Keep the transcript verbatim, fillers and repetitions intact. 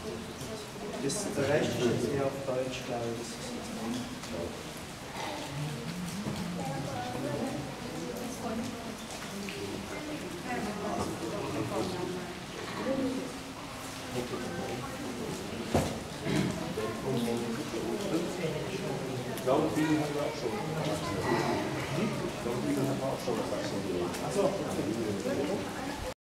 Das, der Rest ist jetzt eher auf Deutsch, glaube ich. Lautbiegen haben wir auch schon. Lautbiegen haben wir auch schon was. Achso.